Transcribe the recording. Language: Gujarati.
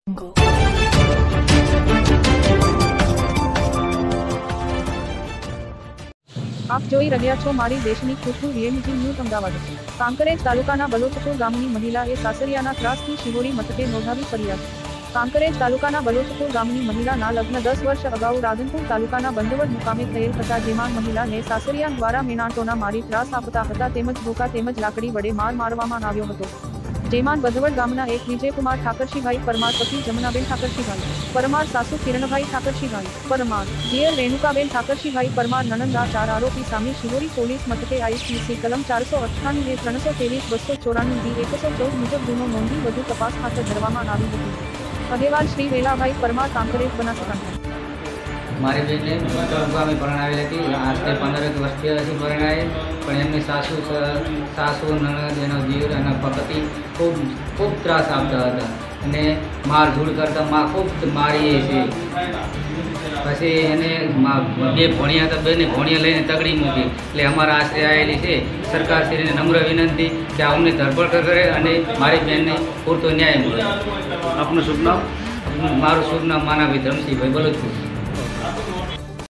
આપ જોઈ રહ્યા છો મારી દેશની ખુશબુ વીએમજી ન્યૂઝ અમદાવાદ। કાંકરેજ તાલુકાના બલોચપુર ગામની મહિલાએ સાસરિયાના ત્રાસથી શિહોરી મથકે નોંધાવી ફરિયાદ। કાંકરેજ તાલુકાના બલોચપુર ગામની મહિલાના લગ્ન 10 વર્ષ અગાઉ રાધનપુર તાલુકાના બધવડ મુકામે થયેલ હતા, જેમાં મહિલાને સાસરિયા દ્વારા મેણાટોના મારી ત્રાસ આપતા હતા તેમજ ધોકા તેમજ લાકડી વડે મારવામાં આવ્યો હતો, જેમાં બધવડ ગામના એક વિજયકુમાર ઠાકરશીભાઈ પરમાર, પતિ જમનાબેન ઠાકરશીભાઈ પરમાર, સાસુ કિરણભાઈ ઠાકરશીભાઈ પરમાર, દિયર રેણુકાબેન ઠાકરશીભાઈ પરમાર નણંદા 4 આરોપી સામે શિહોરી પોલીસ મથકે IPC કલમ 498 323 294 114 મુજબ ગુનો નોંધી વધુ તપાસ હાથ ધરવામાં આવી હતી। અહેવાલ શ્રી વેલાભાઈ પરમાર, કાંકરેજ, બનાસકાંઠા। મારી બેનને મુકામે પરણાવેલી હતી। આજથી 15 વર્ષથી હજી પરણાય, પણ એમની સાસુ નણંદ, એનો દીર અને પતિ ખૂબ ત્રાસ આપતા હતા અને મારઝૂડ કરતા ખૂબ મારીએ છે। પછી એને બે ભણ્યા હતા, બેને ભણ્યા લઈને તગડી મૂકી, એટલે અમારા આશરે આવેલી છે સરકારશ્રીને નમ્ર વિનંતી કે અમને ધરપકડ કરે અને મારી બેનને પૂરતો ન્યાય મળે। આપનું શુભ નામ? મારું શુભ નામ માનાભાઈ ધરમશભાઈ બલોચપુર।